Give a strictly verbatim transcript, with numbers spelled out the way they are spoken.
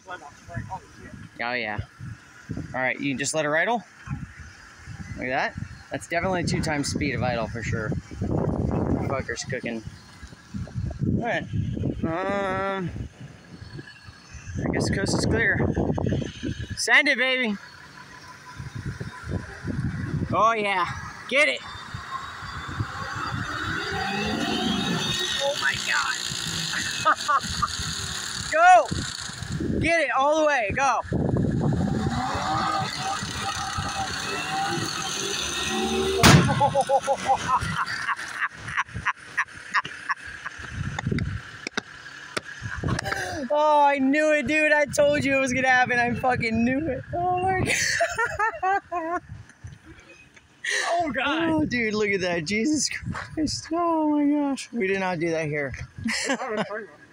Oh yeah. All right, you can just let it idle. Look at that. That's definitely two times speed of idle for sure. Fucker's cooking. All right. Um. I guess the coast is clear. Send it, baby. Oh yeah. Get it. Oh my God. Go. Get it all the way. Go. Oh, I knew it, dude. I told you it was gonna happen. I fucking knew it. Oh my God. Oh God. Oh, dude, look at that. Jesus Christ. Oh my gosh. We did not do that here.